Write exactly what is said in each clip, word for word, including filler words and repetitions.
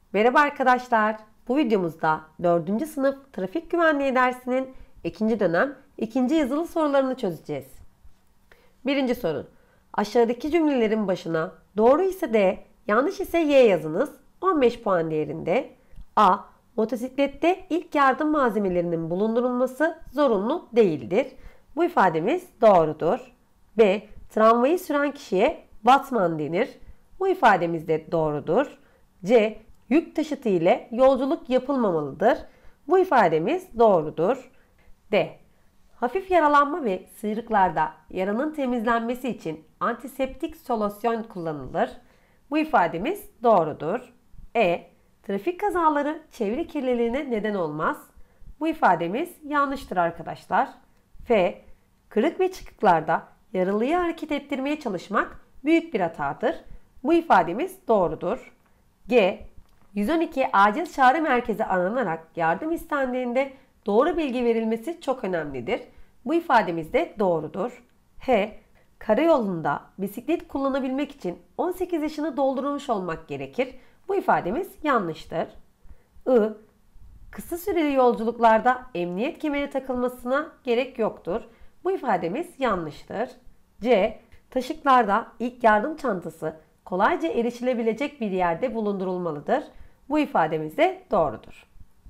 Merhaba arkadaşlar. Bu videomuzda dördüncü sınıf trafik güvenliği dersinin ikinci dönem ikinci yazılı sorularını çözeceğiz. Birinci soru. Aşağıdaki cümlelerin başına doğru ise D, yanlış ise Y yazınız. on beş puan değerinde. A. Motosiklette ilk yardım malzemelerinin bulundurulması zorunlu değildir. Bu ifademiz doğrudur. B. Tramvayı süren kişiye batman denir. Bu ifademiz de doğrudur. C. Yük taşıtı ile yolculuk yapılmamalıdır. Bu ifademiz doğrudur. D. Hafif yaralanma ve sıyrıklarda yaranın temizlenmesi için antiseptik solüsyon kullanılır. Bu ifademiz doğrudur. E. Trafik kazaları çevre kirliliğine neden olmaz. Bu ifademiz yanlıştır arkadaşlar. F. Kırık ve çıkıklarda yaralıyı hareket ettirmeye çalışmak büyük bir hatadır. Bu ifademiz doğrudur. G. yüz on iki acil çağrı merkezi aranarak yardım istendiğinde doğru bilgi verilmesi çok önemlidir. Bu ifademiz de doğrudur. H. Karayolunda bisiklet kullanabilmek için on sekiz yaşını doldurmuş olmak gerekir. Bu ifademiz yanlıştır. I. Kısa süreli yolculuklarda emniyet kemeri takılmasına gerek yoktur. Bu ifademiz yanlıştır. C. Taşıklarda ilk yardım çantası kolayca erişilebilecek bir yerde bulundurulmalıdır. Bu ifademiz de doğrudur.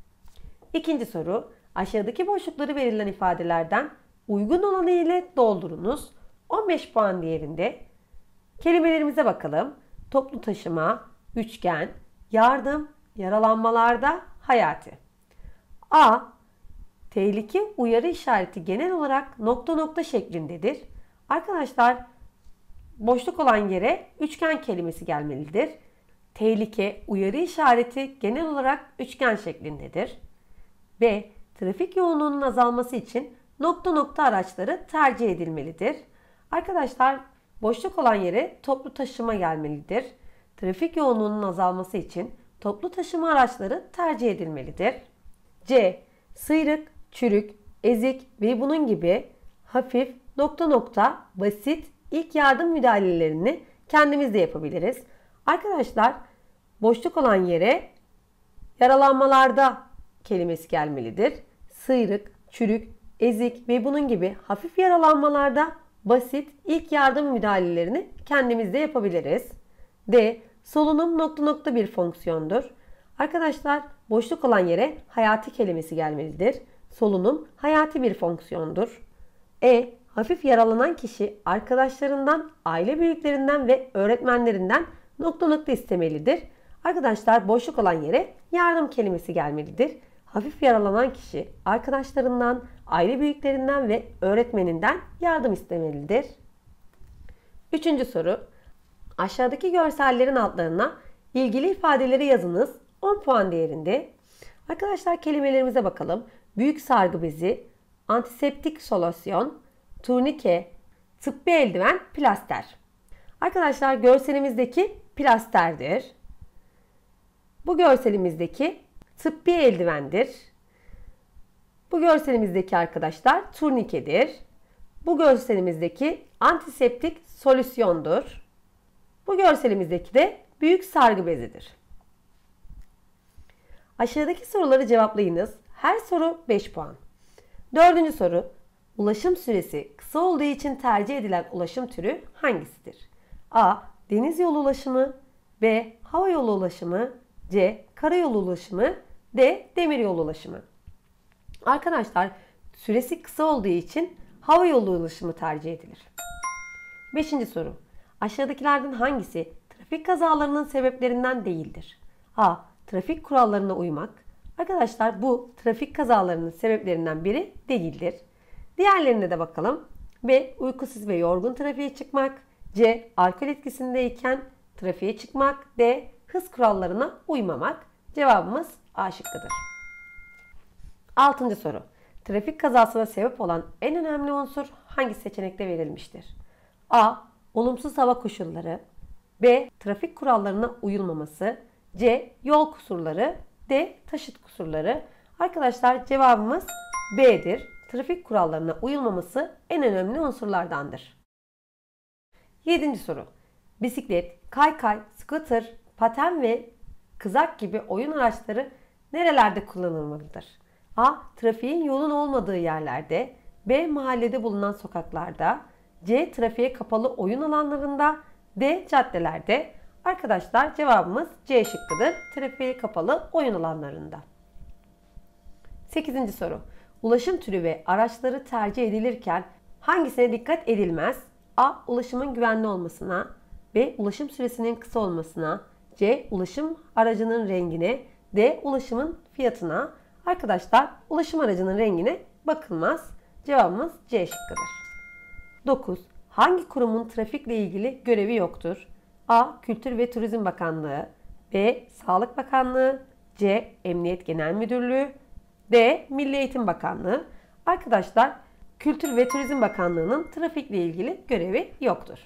İkinci soru. Aşağıdaki boşlukları verilen ifadelerden uygun olanı ile doldurunuz. on beş puan değerinde. Kelimelerimize bakalım. Toplu taşıma, üçgen, yardım, yaralanmalarda, hayati. A. Tehlike uyarı işareti genel olarak nokta nokta şeklindedir. Arkadaşlar, boşluk olan yere üçgen kelimesi gelmelidir. Tehlike uyarı işareti genel olarak üçgen şeklindedir. B. Trafik yoğunluğunun azalması için nokta nokta araçları tercih edilmelidir. Arkadaşlar, boşluk olan yere toplu taşıma gelmelidir. Trafik yoğunluğunun azalması için toplu taşıma araçları tercih edilmelidir. C. Sıyrık, çürük, ezik ve bunun gibi hafif, nokta nokta, basit ilk yardım müdahalelerini kendimiz de yapabiliriz. Arkadaşlar, boşluk olan yere yaralanmalarda kelimesi gelmelidir. Sıyrık, çürük, ezik ve bunun gibi hafif yaralanmalarda basit ilk yardım müdahalelerini kendimiz de yapabiliriz. D. Solunum nokta nokta bir fonksiyondur. Arkadaşlar, boşluk olan yere hayati kelimesi gelmelidir. Solunum hayati bir fonksiyondur. E. Hafif yaralanan kişi arkadaşlarından, aile büyüklerinden ve öğretmenlerinden nokta nokta istemelidir. Arkadaşlar, boşluk olan yere yardım kelimesi gelmelidir. Hafif yaralanan kişi arkadaşlarından, aile büyüklerinden ve öğretmeninden yardım istemelidir. Üçüncü soru. Aşağıdaki görsellerin altlarına ilgili ifadeleri yazınız. on puan değerinde. Arkadaşlar, kelimelerimize bakalım. Büyük sargı bezi, antiseptik solüsyon, turnike, tıbbi eldiven, plaster. Arkadaşlar, görselimizdeki plasterdir. Bu görselimizdeki tıbbi eldivendir. Bu görselimizdeki arkadaşlar turnikedir. Bu görselimizdeki antiseptik solüsyondur. Bu görselimizdeki de büyük sargı bezidir. Aşağıdaki soruları cevaplayınız. Her soru beş puan. Dördüncü soru. Ulaşım süresi kısa olduğu için tercih edilen ulaşım türü hangisidir? A. Deniz yolu ulaşımı, B. Hava yolu ulaşımı, C. Karayolu ulaşımı, D. Demiryolu ulaşımı. Arkadaşlar, süresi kısa olduğu için hava yolu ulaşımı tercih edilir. Beşinci soru. Aşağıdakilerden hangisi trafik kazalarının sebeplerinden değildir? A. Trafik kurallarına uymak. Arkadaşlar, bu trafik kazalarının sebeplerinden biri değildir. Diğerlerine de bakalım. B. Uykusuz ve yorgun trafiğe çıkmak. C. Alkol etkisindeyken trafiğe çıkmak. D. Hız kurallarına uymamak. Cevabımız A şıkkıdır. Altıncı soru. Trafik kazasına sebep olan en önemli unsur hangi seçenekte verilmiştir? A. Olumsuz hava koşulları. B. Trafik kurallarına uyulmaması. C. Yol kusurları. D. Taşıt kusurları. Arkadaşlar, cevabımız B'dir. Trafik kurallarına uyulmaması en önemli unsurlardandır. Yedinci soru. Bisiklet, kaykay, scooter, paten ve kızak gibi oyun araçları nerelerde kullanılmalıdır? A. Trafiğin yoğun olmadığı yerlerde. B. Mahallede bulunan sokaklarda. C. Trafiğe kapalı oyun alanlarında. D. Caddelerde. Arkadaşlar cevabımız C şıkkıdır. Trafiğe kapalı oyun alanlarında. sekizinci soru. Ulaşım türü ve araçları tercih edilirken hangisine dikkat edilmez? A. Ulaşımın güvenli olmasına. B. Ulaşım süresinin kısa olmasına. C. Ulaşım aracının rengine. D. Ulaşımın fiyatına. Arkadaşlar ulaşım aracının rengine bakılmaz. Cevabımız C şıkkıdır. dokuz. Hangi kurumun trafikle ilgili görevi yoktur? A. Kültür ve Turizm Bakanlığı. B. Sağlık Bakanlığı. C. Emniyet Genel Müdürlüğü. D. Milli Eğitim Bakanlığı. Arkadaşlar Kültür ve Turizm Bakanlığı'nın trafikle ilgili görevi yoktur.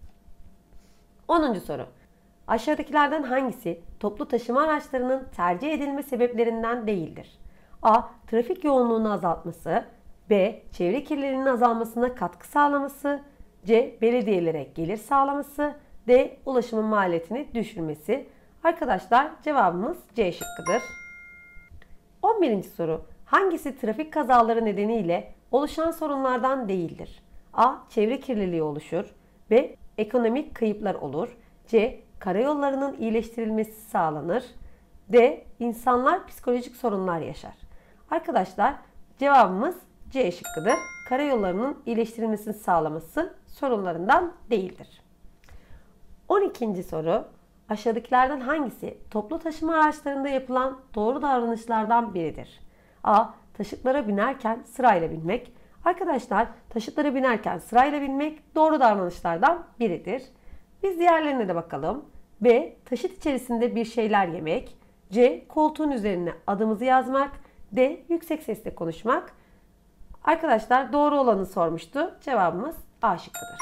onuncu soru. Aşağıdakilerden hangisi toplu taşıma araçlarının tercih edilme sebeplerinden değildir? A. Trafik yoğunluğunu azaltması. B. Çevre kirliliğinin azalmasına katkı sağlaması. C. Belediyelere gelir sağlaması. D. Ulaşımın maliyetini düşürmesi. Arkadaşlar cevabımız C şıkkıdır. on birinci soru. Hangisi trafik kazaları nedeniyle oluşan sorunlardan değildir? A. Çevre kirliliği oluşur. B. Ekonomik kayıplar olur. C. Karayollarının iyileştirilmesi sağlanır. D. İnsanlar psikolojik sorunlar yaşar. Arkadaşlar cevabımız C şıkkıdır. Karayollarının iyileştirilmesini sağlaması sorunlarından değildir. on ikinci soru. Aşağıdakilerden hangisi toplu taşıma araçlarında yapılan doğru davranışlardan biridir? A. Taşıtlara binerken sırayla binmek. Arkadaşlar taşıtlara binerken sırayla binmek doğru davranışlardan biridir. Biz diğerlerine de bakalım. B. Taşıt içerisinde bir şeyler yemek. C. Koltuğun üzerine adımızı yazmak. D. Yüksek sesle konuşmak. Arkadaşlar doğru olanı sormuştu. Cevabımız A şıkkıdır.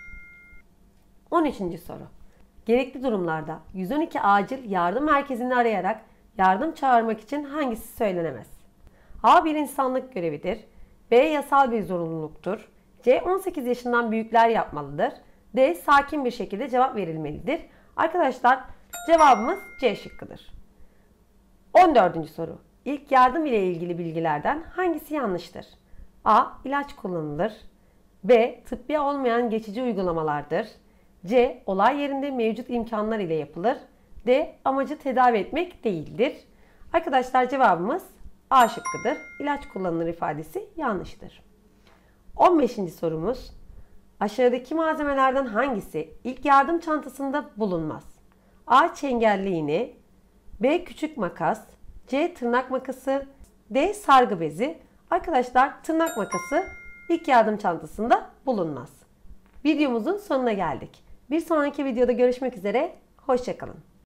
on üçüncü soru. Gerekli durumlarda yüz on iki acil yardım merkezini arayarak yardım çağırmak için hangisi söylenemez? A. Bir insanlık görevidir. B. Yasal bir zorunluluktur. C. on sekiz yaşından büyükler yapmalıdır. D. Sakin bir şekilde cevap verilmelidir. Arkadaşlar cevabımız C şıkkıdır. on dördüncü soru. İlk yardım ile ilgili bilgilerden hangisi yanlıştır? A. İlaç kullanılır. B. Tıbbi olmayan geçici uygulamalardır. C. Olay yerinde mevcut imkanlar ile yapılır. D. Amacı tedavi etmek değildir. Arkadaşlar cevabımız A şıkkıdır. İlaç kullanılır ifadesi yanlıştır. on beşinci sorumuz. Aşağıdaki malzemelerden hangisi ilk yardım çantasında bulunmaz? A. Çengelli iğne. B. Küçük makas. C. Tırnak makası. D. Sargı bezi. Arkadaşlar tırnak makası ilk yardım çantasında bulunmaz. Videomuzun sonuna geldik. Bir sonraki videoda görüşmek üzere. Hoşça kalın.